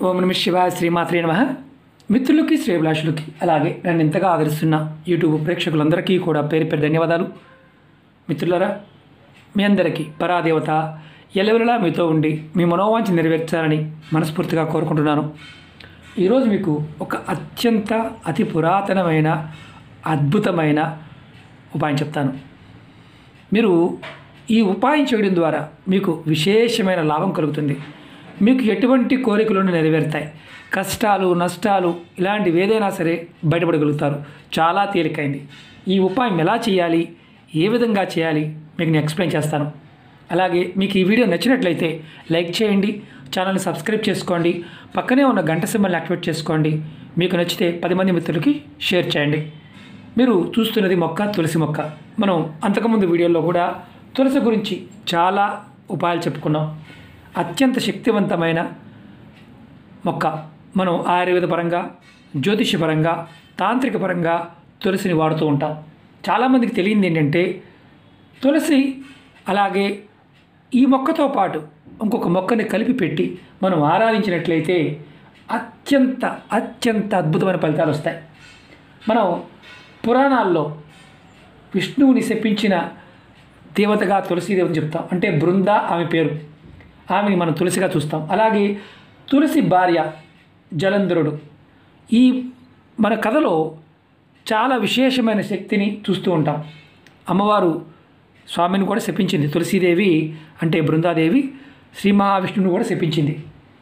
ఓం నమః శివాయ శ్రీమాత్రే నమః. మిత్రులకి శ్రేభిలాషులకి అలాగే నన్ను ఎంతగా ఆదరిస్తున్న యూట్యూబ్ ప్రేక్షకులందరికీ కూడా పేరు పేరు ధన్యవాదాలు. మిత్రులారా, మీ అందరికీ పరాదేవత ఎల్లవెల్లలా మీతో ఉండి మీ మనోవాంఛ నెరవేర్చాలని మనస్ఫూర్తిగా కోరుకుంటున్నాను. ఈరోజు మీకు ఒక అతి పురాతనమైన అద్భుతమైన ఉపాయం చెప్తాను. మీరు ఈ ఉపాయం చేయడం ద్వారా మీకు విశేషమైన లాభం కలుగుతుంది. మీకు ఎటువంటి కోరికలను నెరవేరుతాయి. కష్టాలు నష్టాలు ఇలాంటివి ఏదైనా సరే బయటపడగలుగుతారు. చాలా తేలికైంది. ఈ ఉపాయం ఎలా చేయాలి, ఏ విధంగా చేయాలి మీకు నేను ఎక్స్ప్లెయిన్ చేస్తాను. అలాగే మీకు ఈ వీడియో నచ్చినట్లయితే లైక్ చేయండి, ఛానల్ని సబ్స్క్రైబ్ చేసుకోండి, పక్కనే ఉన్న గంట సింబల్ని యాక్టివేట్ చేసుకోండి. మీకు నచ్చితే 10 మంది మిత్రులకి షేర్ చేయండి. మీరు చూస్తున్నది మొక్క, తులసి మొక్క. మనం అంతకుముందు వీడియోలో కూడా తులసి గురించి చాలా ఉపాయాలు చెప్పుకున్నాం. అత్యంత శక్తివంతమైన మొక్క. మనం ఆయుర్వేద పరంగా, జ్యోతిష పరంగా, తాంత్రిక పరంగా తులసిని వాడుతూ ఉంటాం. చాలామందికి తెలియంది ఏంటంటే తులసి అలాగే ఈ మొక్కతో పాటు ఇంకొక మొక్కని కలిపి పెట్టి మనం ఆరాధించినట్లయితే అత్యంత అద్భుతమైన ఫలితాలు వస్తాయి. మనం పురాణాల్లో విష్ణువుని శపించిన దేవతగా తులసీదేవిని చెప్తాం. అంటే బృంద ఆమె పేరు. ఆమెని మనం తులసిగా చూస్తాం. అలాగే తులసి భార్య జలంధరుడు. ఈ మన కథలో చాలా విశేషమైన శక్తిని చూస్తూ ఉంటాం. అమ్మవారు స్వామిని కూడా శపించింది. తులసీదేవి అంటే బృందాదేవి శ్రీ మహావిష్ణువుని కూడా శపించింది.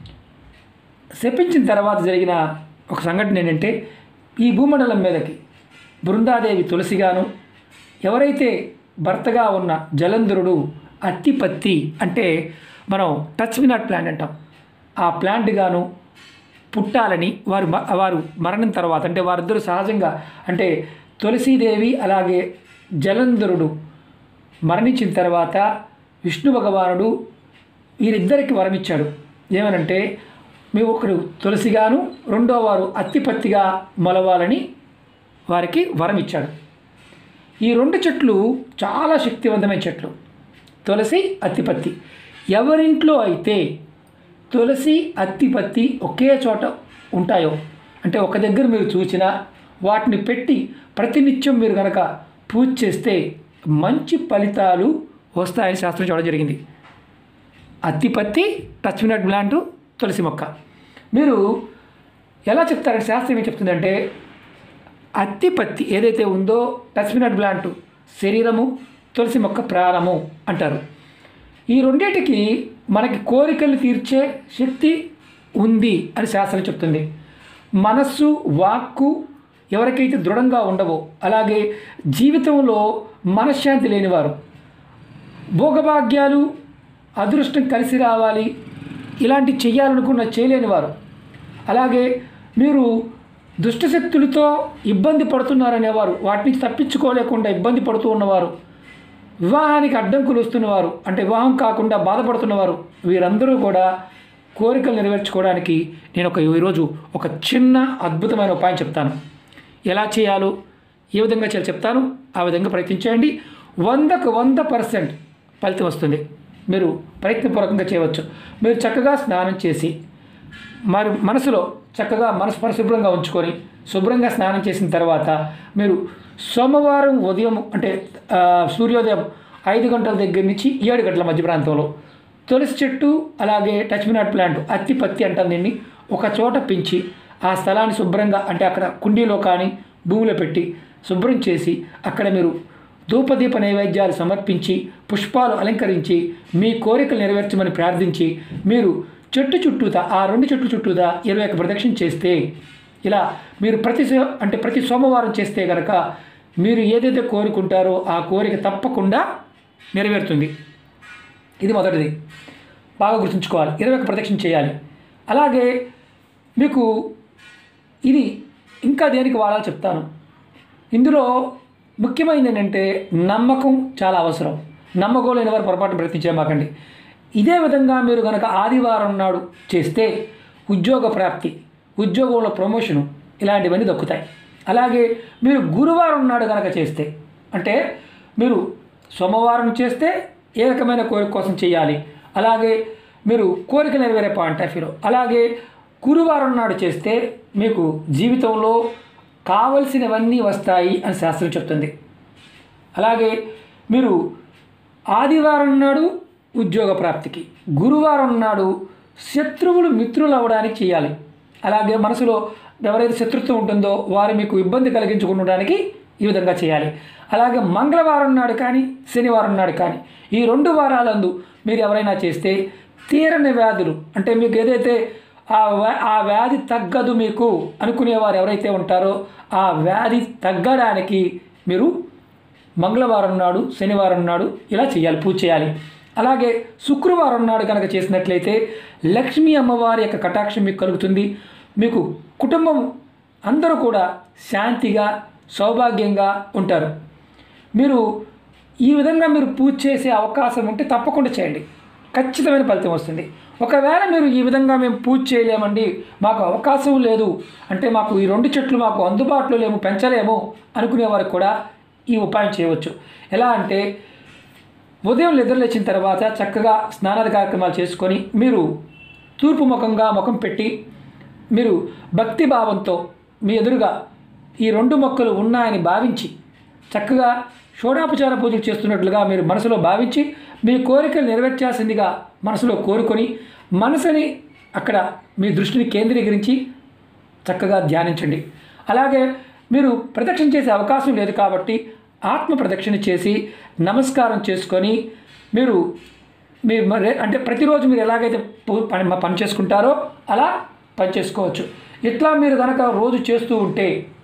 శపించిన తర్వాత జరిగిన ఒక సంఘటన ఏంటంటే, ఈ భూమండలం మీదకి బృందాదేవి తులసిగాను, ఎవరైతే భర్తగా ఉన్న జలంధరుడు అత్తిపత్తి అంటే మనం టచ్ మీ నాట్ ప్లాంట్ అంటాం, ఆ ప్లాంట్ గాను పుట్టాలని వారు మరణం తర్వాత, అంటే వారిద్దరూ సహజంగా, అంటే తులసీదేవి అలాగే జలంధరుడు మరణించిన తర్వాత విష్ణు భగవానుడు వీరిద్దరికి వరం ఇచ్చాడు. ఏమనంటే, మీ ఒకరు తులసిగాను రెండో వారు అత్తిపత్తిగా మొలవాలని వారికి వరం ఇచ్చాడు. ఈ 2 చెట్లు చాలా శక్తివంతమైన చెట్లు, తులసి అత్తిపత్తి. ఎవరింట్లో అయితే తులసి అత్తిపత్తి ఒకే చోట ఉంటాయో, అంటే ఒక దగ్గర మీరు చూసినా వాటిని పెట్టి ప్రతినిత్యం మీరు కనుక పూజ చేస్తే మంచి ఫలితాలు వస్తాయని శాస్త్రం చూడడం జరిగింది. అత్తిపత్తి, టచ్ మీ నాట్ ప్లాంట్, తులసి మొక్క. మీరు ఎలా చెప్తారంటే, శాస్త్రం ఏం చెప్తుందంటే, అత్తిపత్తి ఏదైతే ఉందో టచ్ మీ నాట్ ప్లాంట్ శరీరము, తులసి మొక్క ప్రాణము అంటారు. ఈ రెండింటికి మనకి కోరికలు తీర్చే శక్తి ఉంది అని శాస్త్రం చెప్తుంది. మనస్సు, వాక్కు ఎవరికైతే దృఢంగా ఉండవో, అలాగే జీవితంలో మనశ్శాంతి లేనివారు, భోగభాగ్యాలు అదృష్టం కలిసి రావాలి ఇలాంటి చెయ్యాలనుకున్న చేయలేనివారు, అలాగే మీరు దుష్టశక్తులతో ఇబ్బంది పడుతున్నారనేవారు, వాటి నుంచి తప్పించుకోలేకుండా ఇబ్బంది పడుతూ ఉన్నవారు, వివాహానికి అడ్డంకులు వస్తున్నవారు, అంటే వివాహం కాకుండా బాధపడుతున్నవారు, వీరందరూ కూడా కోరికలు నెరవేర్చుకోవడానికి నేను ఈరోజు ఒక చిన్న అద్భుతమైన ఉపాయం చెప్తాను. ఎలా చేయాలో, ఏ విధంగా చేయాలో చెప్తాను. ఆ విధంగా ప్రయత్నించండి. 100కు 100% ఫలితం వస్తుంది. మీరు ప్రయత్నపూర్వకంగా చేయవచ్చు. మీరు చక్కగా స్నానం చేసి మరి మనసులో చక్కగా మనసు పరిశుభ్రంగా ఉంచుకొని శుభ్రంగా స్నానం చేసిన తర్వాత మీరు సోమవారం ఉదయం, అంటే సూర్యోదయం 5 గంటల దగ్గర నుంచి 7 గంటల మధ్య ప్రాంతంలో తులసి చెట్టు అలాగే టచ్ మీ నాట్ ప్లాంట్ అత్తిపత్తి అంటాం దీన్ని, ఒక చోట పెంచి ఆ స్థలాన్ని శుభ్రంగా, అంటే అక్కడ కుండీలో కానీ భూమిలో పెట్టి శుభ్రం చేసి అక్కడ మీరు ధూపదీప నైవేద్యాలు సమర్పించి పుష్పాలు అలంకరించి మీ కోరికలు నెరవేర్చమని ప్రార్థించి మీరు చెట్టు చుట్టూతా, ఆ 2 చెట్ల చుట్టూతా 21 ప్రదక్షిణ చేస్తే, ఇలా మీరు ప్రతి సోమవారం చేస్తే కనుక మీరు ఏదైతే కోరుకుంటారో ఆ కోరిక తప్పకుండా నెరవేరుతుంది. ఇది మొదటిది, బాగా గుర్తుంచుకోవాలి. 21 ప్రదక్షిణ చేయాలి. అలాగే మీకు ఇది ఇంకా దేనికి వాడాలో చెప్తాను. ఇందులో ముఖ్యమైనది ఏంటంటే నమ్మకం చాలా అవసరం. నమ్మకం లేని వారు పొరపాటున ప్రయత్నించమాకండి. ఇదే విధంగా మీరు కనుక ఆదివారం నాడు చేస్తే ఉద్యోగ ప్రాప్తి, ఉద్యోగంలో ప్రమోషను ఇలాంటివన్నీ దక్కుతాయి. అలాగే మీరు గురువారం నాడు కనుక చేస్తే, అంటే మీరు సోమవారం చేస్తే ఏ రకమైన కోరిక కోసం చేయాలి, అలాగే మీరు కోరిక నెరవేరే పాయింట్ ఆఫ్ వ్యూలో, అలాగే గురువారం నాడు చేస్తే మీకు జీవితంలో కావలసినవన్నీ వస్తాయి అని శాస్త్రం చెప్తుంది. అలాగే మీరు ఆదివారం నాడు ఉద్యోగ ప్రాప్తికి, గురువారం నాడు శత్రువులు మిత్రులు అవ్వడానికి చేయాలి. అలాగే మనసులో ఎవరైతే శత్రుత్వం ఉంటుందో వారు మీకు ఇబ్బంది కలిగించుకుండడానికి ఈ విధంగా చేయాలి. అలాగే మంగళవారం నాడు కానీ శనివారం నాడు కానీ ఈ 2 వారాలందు మీరు ఎవరైనా చేస్తే తీరని వ్యాధులు, అంటే మీకు ఏదైతే ఆ వ్యాధి తగ్గదు మీకు అనుకునేవారు ఎవరైతే ఉంటారో ఆ వ్యాధి తగ్గడానికి మీరు మంగళవారం నాడు శనివారం నాడు ఇలా చేయాలి, పూజ చేయాలి. అలాగే శుక్రవారం నాడు కనుక చేసినట్లయితే లక్ష్మీ అమ్మవారి యొక్క కటాక్షం మీకు కలుగుతుంది. మీకు కుటుంబం అందరూ కూడా శాంతిగా సౌభాగ్యంగా ఉంటారు. మీరు ఈ విధంగా మీరు పూజ చేసే అవకాశం ఉంటే తప్పకుండా చేయండి, ఖచ్చితమైన ఫలితం వస్తుంది. ఒకవేళ మీరు ఈ విధంగా మేము పూజ చేయలేమండి, మాకు అవకాశం లేదు అంటే, మాకు ఈ 2 చెట్లు మాకు అందుబాటులో లేము, పెంచలేము అనుకునే వారికి కూడా ఈ ఉపాయం చేయవచ్చు. ఎలా అంటే ఉదయం నిద్రలేచిన తర్వాత చక్కగా స్నానాది కార్యక్రమాలు చేసుకొని మీరు తూర్పు ముఖం పెట్టి మీరు భక్తి భావంతో మీ ఎదురుగా ఈ 2 మొక్కలు ఉన్నాయని భావించి చక్కగా షోడాపచార పూజలు చేస్తున్నట్లుగా మీరు మనసులో భావించి మీ కోరికలు నెరవేర్చాల్సిందిగా మనసులో కోరుకొని మనసుని అక్కడ మీ దృష్టిని కేంద్రీకరించి చక్కగా ధ్యానించండి. అలాగే మీరు ప్రదక్షిణ చేసే అవకాశం లేదు కాబట్టి ఆత్మ ప్రదక్షిణ చేసి నమస్కారం చేసుకొని మీరు అంటే ప్రతిరోజు మీరు ఎలాగైతే పని చేసుకుంటారో అలా పని చేసుకోవచ్చు. ఇట్లా మీరు కనుక రోజు చేస్తూ ఉంటే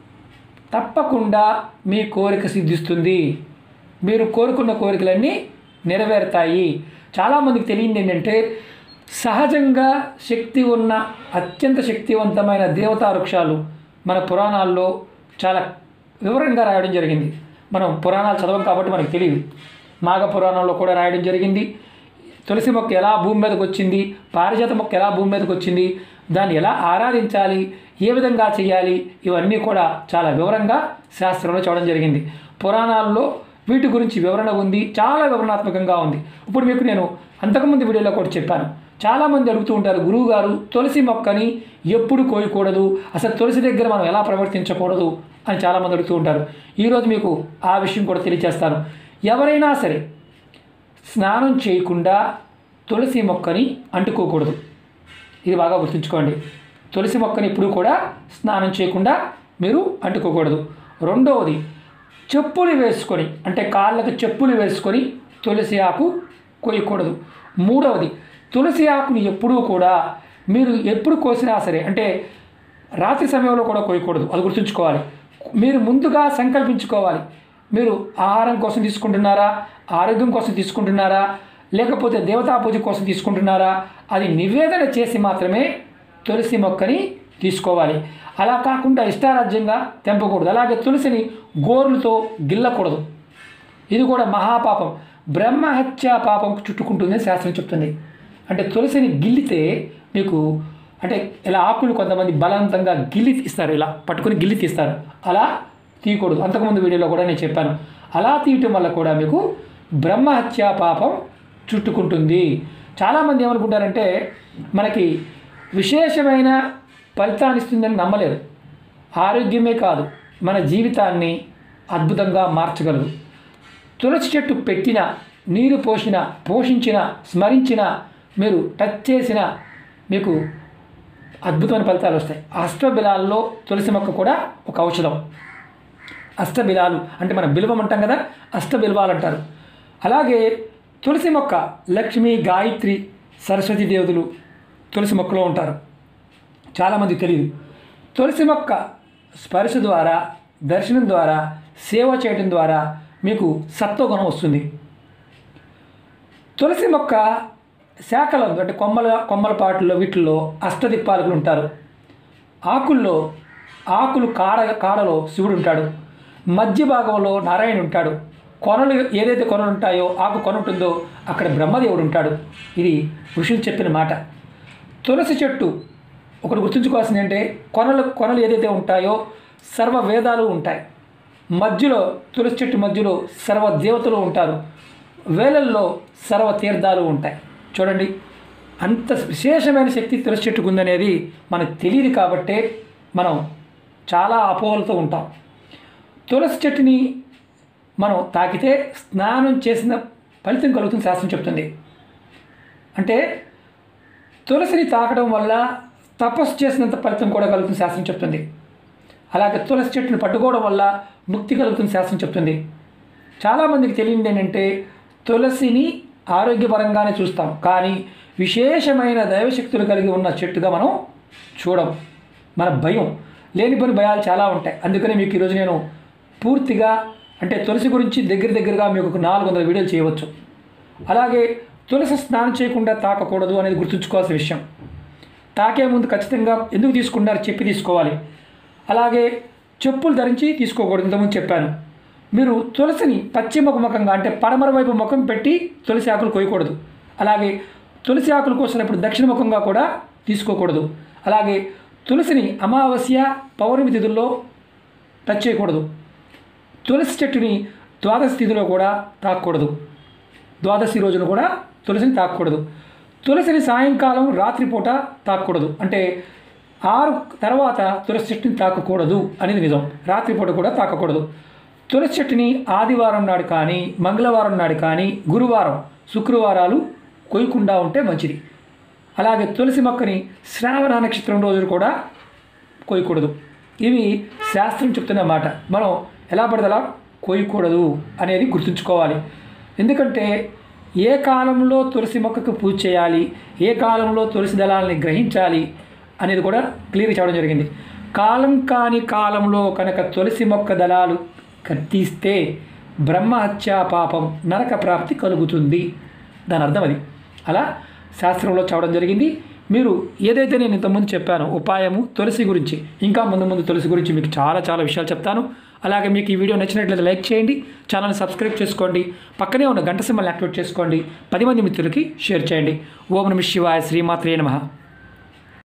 తప్పకుండా మీ కోరిక సిద్ధిస్తుంది, మీరు కోరుకున్న కోరికలన్నీ నెరవేరుతాయి. చాలామందికి తెలియంది ఏంటంటే సహజంగా శక్తి ఉన్న అత్యంత శక్తివంతమైన దేవతా వృక్షాలు మన పురాణాల్లో చాలా వివరంగా రాయడం జరిగింది. మనం పురాణాలు చదవం కాబట్టి మనకు తెలియదు. మాఘ పురాణంలో కూడా రాయడం జరిగింది. తులసి మొక్క ఎలా భూమి మీదకి వచ్చింది, పారిజాత మొక్క ఎలా భూమి మీదకి వచ్చింది, దాన్ని ఎలా ఆరాధించాలి, ఏ విధంగా చేయాలి, ఇవన్నీ కూడా చాలా వివరంగా శాస్త్రంలో చూడడం జరిగింది. పురాణాల్లో వీటి గురించి వివరణ ఉంది, చాలా వివరణాత్మకంగా ఉంది. ఇప్పుడు మీకు నేను అంతకుముందు వీడియోలో కూడా చెప్పాను. చాలామంది అడుగుతూ ఉంటారు, గురువుగారు తులసి మొక్కని ఎప్పుడు కోయకూడదు, అసలు తులసి దగ్గర మనం ఎలా ప్రవర్తించకూడదు అని చాలామంది అడుగుతూ ఉంటారు. ఈరోజు మీకు ఆ విషయం కూడా తెలియజేస్తాను. ఎవరైనా సరే స్నానం చేయకుండా తులసి మొక్కని అంటుకోకూడదు, ఇది బాగా గుర్తుంచుకోండి. తులసి మొక్కని ఎప్పుడు కూడా స్నానం చేయకుండా మీరు అంటుకోకూడదు. రెండవది, చెప్పులు వేసుకొని అంటే కాళ్ళకు చెప్పులు వేసుకొని తులసి ఆకు కోయకూడదు. మూడవది, తులసి ఆకుని ఎప్పుడూ కూడా మీరు ఎప్పుడు కోసినా సరే అంటే రాత్రి సమయంలో కూడా కోయకూడదు, అది గుర్తుంచుకోవాలి. మీరు ముందుగా సంకల్పించుకోవాలి, మీరు ఆహారం కోసం తీసుకుంటున్నారా, ఆరోగ్యం కోసం తీసుకుంటున్నారా, లేకపోతే దేవతా పూజ కోసం తీసుకుంటున్నారా, అది నివేదన చేసి మాత్రమే తులసి మొక్కని తీసుకోవాలి. అలా కాకుండా ఇష్టారాజ్యంగా తెంపకూడదు. అలాగే తులసిని గోరులతో గిల్లకూడదు, ఇది కూడా మహాపాపం, బ్రహ్మహత్య పాపం చుట్టుకుంటుందని శాస్త్రం చెప్తుంది. అంటే తులసిని గిల్లితే మీకు అంటే ఇలా ఆకులు కొంతమంది బలవంతంగా గిల్లి తీస్తారు, ఇలా పట్టుకొని గిల్లి తీస్తారు, అలా తీయకూడదు. అంతకుముందు వీడియోలో కూడా నేను చెప్పాను. అలా తీయటం వల్ల కూడా మీకు బ్రహ్మహత్య పాపం చుట్టుకుంటుంది. చాలామంది ఏమనుకుంటారంటే మనకి విశేషమైన ఫలితాన్ని ఇస్తుందని నమ్మలేరు. ఆరోగ్యమే కాదు, మన జీవితాన్ని అద్భుతంగా మార్చగలదు. తులసి చెట్టు పెట్టిన, నీరు పోసిన, పోషించిన, స్మరించిన, మీరు టచ్ చేసిన మీకు అద్భుతమైన ఫలితాలు వస్తాయి. అష్టబిలాల్లో తులసి మొక్క కూడా ఒక ఔషధం. అష్టబిలాలు అంటే మనం బిల్వం అంటాం కదా, అష్టబిల్వాలు అంటారు. అలాగే తులసి మొక్క లక్ష్మి, గాయత్రి, సరస్వతి దేవతలు తులసి మొక్కలో ఉంటారు. చాలామంది తెలియదు. తులసి మొక్క స్పర్శ ద్వారా, దర్శనం ద్వారా, సేవ చేయడం ద్వారా మీకు సత్వగుణం వస్తుంది. తులసి మొక్క శాఖలు అంటే కొమ్మల పాటల్లో వీటిల్లో అష్టదిక్పాలకులు ఉంటారు. ఆకులు కాడలో శివుడు ఉంటాడు, మధ్య భాగంలో నారాయణ ఉంటాడు, కొనలు ఏదైతే కొనలు ఉంటాయో ఆకు కొన ఉంటుందో అక్కడ బ్రహ్మదేవుడు ఉంటాడు. ఇది ఋషులు చెప్పిన మాట. తులసి చెట్టు ఒకటి గుర్తుంచుకోవాల్సింది అంటే కొనలు ఏదైతే ఉంటాయో సర్వ వేదాలు ఉంటాయి. మధ్యలో తులసి చెట్టు మధ్యలో సర్వ దేవతలు ఉంటారు. వేలల్లో సర్వ తీర్థాలు ఉంటాయి. చూడండి, అంత విశేషమైన శక్తి తులసి చెట్టుకు ఉందనేది మనకు తెలియదు కాబట్టే మనం చాలా అపోహలతో ఉంటాం. తులసి చెట్టుని మనం తాకితే స్నానం చేసిన ఫలితం కలుగుతుంది శాస్త్రం చెప్తుంది. అంటే తులసిని తాకడం వల్ల తపస్సు చేసినంత ఫలితం కూడా కలుగుతుంది శాస్త్రం చెప్తుంది. అలాగే తులసి చెట్టుని పట్టుకోవడం వల్ల ముక్తి కలుగుతుంది శాస్త్రం చెప్తుంది. చాలామందికి తెలియదు ఏంటంటే తులసిని ఆరోగ్యపరంగానే చూస్తాం, కానీ విశేషమైన దైవశక్తులు కలిగి ఉన్న చెట్టుగా మనం చూడం. మన భయం లేని పని భయాలు చాలా ఉంటాయి. అందుకనే మీకు ఈరోజు నేను పూర్తిగా అంటే తులసి గురించి దగ్గరగా మీకు ఒక 400 వీడియోలు చేయవచ్చు. అలాగే తులసి స్నానం చేయకుండా తాకకూడదు అనేది గుర్తుంచుకోవాల్సిన విషయం. తాకే ముందు ఖచ్చితంగా ఎందుకు తీసుకున్నారు చెప్పి తీసుకోవాలి. అలాగే చెప్పులు ధరించి తీసుకోకూడదు, ఇంతకుముందు చెప్పాను. మీరు తులసిని పశ్చిమ ముఖంగా అంటే పడమర వైపు ముఖం పెట్టి తులసి ఆకులు కోయకూడదు. అలాగే తులసి ఆకులు కోసినప్పుడు దక్షిణ ముఖంగా కూడా తీసుకోకూడదు. అలాగే తులసిని అమావాస్య పౌర్ణమి తిథుల్లో టచ్ చేయకూడదు. తులసి చెట్టుని ద్వాదశి తిథిలో కూడా తాకూడదు. ద్వాదశి రోజున కూడా తులసిని తాకూడదు. తులసిని సాయంకాలం రాత్రిపూట తాకూడదు. అంటే 6 తర్వాత తులసి చెట్టుని తాకకూడదు అనేది నిజం. రాత్రిపూట కూడా తాకకూడదు. తులసి చెట్టుని ఆదివారం నాడు కానీ, మంగళవారం నాడు కానీ, గురువారం, శుక్రవారాలు కొయ్యకుండా ఉంటే మంచిది. అలాగే తులసి మొక్కని శ్రావణ నక్షత్రం రోజులు కూడా కొయ్యకూడదు. ఇవి శాస్త్రం చెప్తున్న మాట. మనం ఎలా పడితే అలా కొయ్యకూడదు అనేది గుర్తుంచుకోవాలి. ఎందుకంటే ఏ కాలంలో తులసి మొక్కకు పూజ చేయాలి, ఏ కాలంలో తులసి దళాలని గ్రహించాలి అనేది కూడా క్లియర్ చేయడం జరిగింది. కాలం కాని కాలంలో కనుక తులసి మొక్క దళాలు కత్తిస్తే బ్రహ్మహత్యా పాపం నరక ప్రాప్తి కలుగుతుంది. దాని అర్థం అది. అలా శాస్త్రంలో చెప్పడం జరిగింది. మీరు ఏదైతే నేను ఇంతకుముందు చెప్పానో ఉపాయము తులసి గురించి, ఇంకా ముందు తులసి గురించి మీకు చాలా విషయాలు చెప్తాను. అలాగే మీకు ఈ వీడియో నచ్చినట్లయితే లైక్ చేయండి, ఛానల్ని సబ్స్క్రైబ్ చేసుకోండి, పక్కనే ఉన్న గంట సింబల్ని యాక్టివేట్ చేసుకోండి, 10 మంది మిత్రులకి షేర్ చేయండి. ఓం నమః శివాయ, శ్రీమాత్రే నమః.